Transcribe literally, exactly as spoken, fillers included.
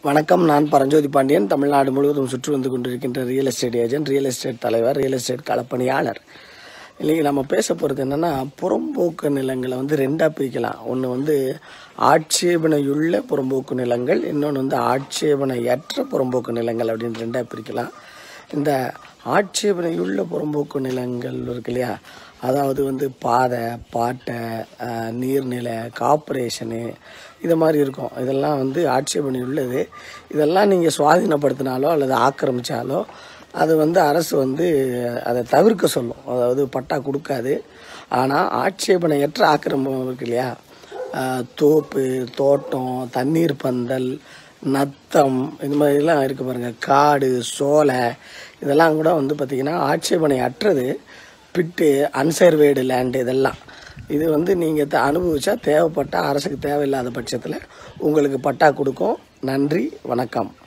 வணக்கம். நான் பரஞ்சோதி பாண்டியன். தமிழ்நாடு முழுவதும் சுற்றி வந்து கொண்டிருக்கின்ற real estate agent, real estate தலைவர், ரியல் எஸ்டேட் களப்பணியாளர். இல்லைங்க, நம்ம பேச போகிறது என்னென்னா, புறம்போக்கு நிலங்களை வந்து ரெண்டாக பிரிக்கலாம். ஒன்று வந்து ஆட்சேபனையுள்ள புறம்போக்கு நிலங்கள், இன்னொன்று வந்து ஆட்சேபனையற்ற புறம்போக்கு நிலங்கள் அப்படின்னு ரெண்டாக பிரிக்கலாம். இந்த ஆட்சேபனையுள்ள புறம்போக்கு நிலங்கள் இருக்கு இல்லையா, அதாவது வந்து பாதை, பாட்டை, நீர்நிலை, கார்ப்பரேஷனு இது மாதிரி இருக்கும். இதெல்லாம் வந்து ஆட்சேபனை உள்ளது. இதெல்லாம் நீங்கள் சுவாதீனப்படுத்தினாலோ அல்லது ஆக்கிரமித்தாலோ அது வந்து அரசு வந்து அதை தவிர்க்க சொல்லும். அதாவது பட்டா கொடுக்காது. ஆனால் ஆட்சேபனையற்ற ஆக்கிரமம் இருக்கு இல்லையா, தோப்பு, தோட்டம், தண்ணீர் பந்தல், நத்தம், இது மாதிரிலாம் இருக்குது பாருங்கள், காடு, சோலை, இதெல்லாம் கூட வந்து பார்த்திங்கன்னா ஆட்சேபனை அற்றது. பிட்டு, அன்சர்வேடு லேண்டு, இதெல்லாம் இது வந்து நீங்கள் த அனுபவிச்சா தேவைப்பட்டால் அரசுக்கு தேவையில்லாத பட்சத்தில் உங்களுக்கு பட்டா கொடுக்கும். நன்றி, வணக்கம்.